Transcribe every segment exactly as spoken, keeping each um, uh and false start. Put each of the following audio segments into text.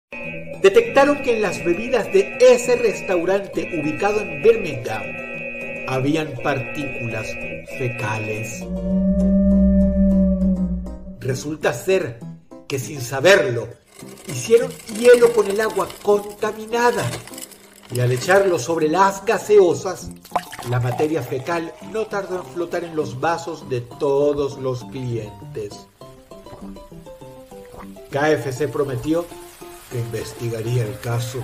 Detectaron que en las bebidas de ese restaurante ubicado en Birmingham habían partículas fecales. Resulta ser que sin saberlo hicieron hielo con el agua contaminada y al echarlo sobre las gaseosas, la materia fecal no tardó en flotar en los vasos de todos los clientes. K F C prometió que investigaría el caso.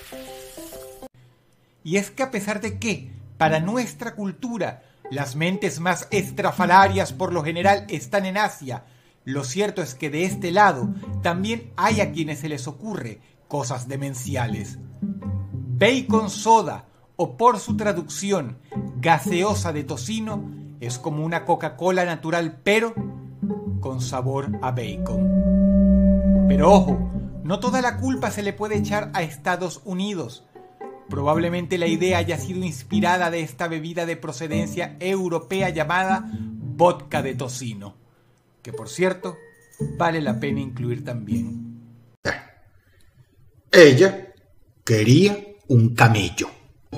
Y es que a pesar de que, para nuestra cultura, las mentes más estrafalarias por lo general están en Asia, lo cierto es que de este lado también hay a quienes se les ocurre cosas demenciales. Bacon soda, o por su traducción, gaseosa de tocino, es como una Coca-Cola natural pero con sabor a bacon. Pero ojo, no toda la culpa se le puede echar a Estados Unidos. Probablemente la idea haya sido inspirada de esta bebida de procedencia europea llamada vodka de tocino, que por cierto, vale la pena incluir también. Ella quería un camello.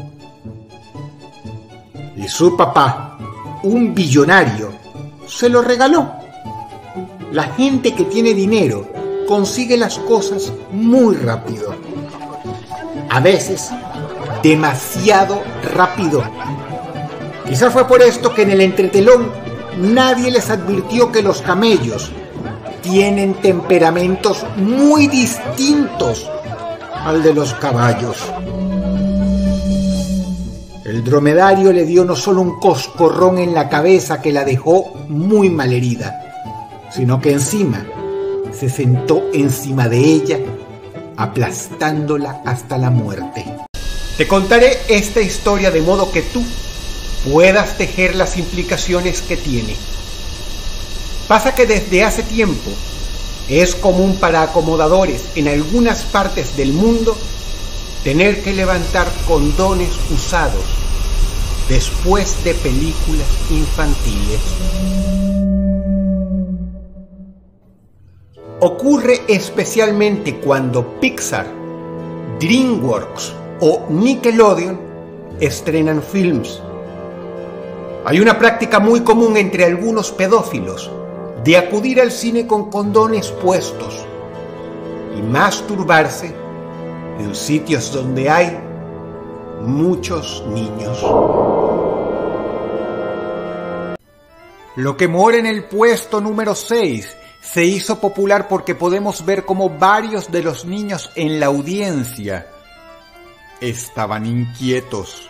Y su papá, un billonario, se lo regaló. La gente que tiene dinero consigue las cosas muy rápido. A veces, demasiado rápido. Quizá fue por esto que en el entretelón nadie les advirtió que los camellos tienen temperamentos muy distintos al de los caballos. El dromedario le dio no solo un coscorrón en la cabeza que la dejó muy malherida, sino que encima se sentó encima de ella, aplastándola hasta la muerte. Te contaré esta historia de modo que tú puedas tejer las implicaciones que tiene. Pasa que desde hace tiempo es común para acomodadores en algunas partes del mundo tener que levantar condones usados después de películas infantiles. Ocurre especialmente cuando Pixar, DreamWorks o Nickelodeon estrenan films. Hay una práctica muy común entre algunos pedófilos de acudir al cine con condones puestos y masturbarse en sitios donde hay muchos niños. Lo que mora en el puesto número seis se hizo popular porque podemos ver cómo varios de los niños en la audiencia estaban inquietos.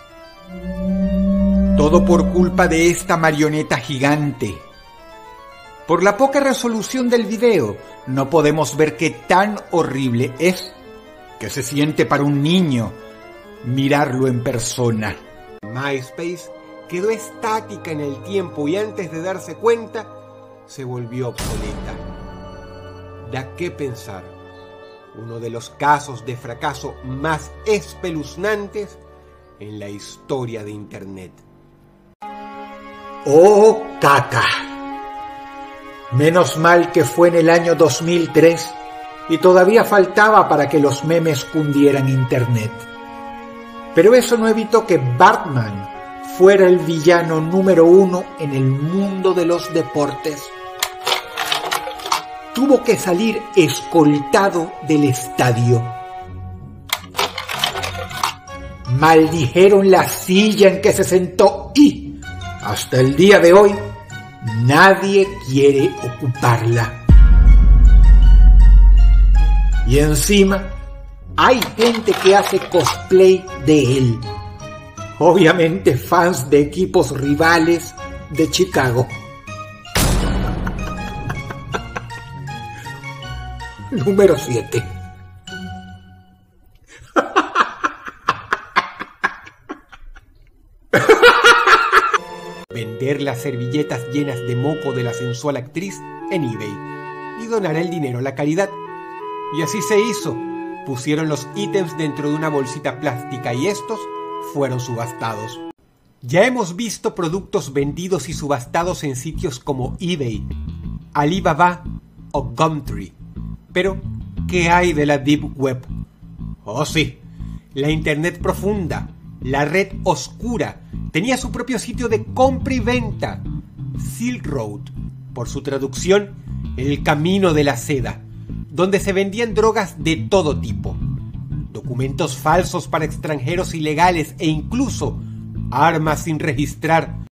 Todo por culpa de esta marioneta gigante. Por la poca resolución del video, no podemos ver qué tan horrible es que se siente para un niño mirarlo en persona. MySpace quedó estática en el tiempo y antes de darse cuenta, se volvió obsoleta. Da qué pensar. Uno de los casos de fracaso más espeluznantes en la historia de Internet. ¡Oh, caca! Menos mal que fue en el año dos mil tres y todavía faltaba para que los memes cundieran Internet. Pero eso no evitó que Batman fuera el villano número uno en el mundo de los deportes. Tuvo que salir escoltado del estadio. Maldijeron la silla en que se sentó y, hasta el día de hoy, nadie quiere ocuparla. Y encima, hay gente que hace cosplay de él. Obviamente fans de equipos rivales de Chicago. Número siete. Vender las servilletas llenas de moco de la sensual actriz en eBay y donar el dinero a la caridad. Y así se hizo. Pusieron los ítems dentro de una bolsita plástica y estos fueron subastados. Ya hemos visto productos vendidos y subastados en sitios como eBay, Alibaba o Gumtree. Pero, ¿qué hay de la Deep Web? Oh sí, la Internet profunda, la red oscura, tenía su propio sitio de compra y venta, Silk Road, por su traducción, el camino de la seda, donde se vendían drogas de todo tipo, documentos falsos para extranjeros ilegales e incluso armas sin registrar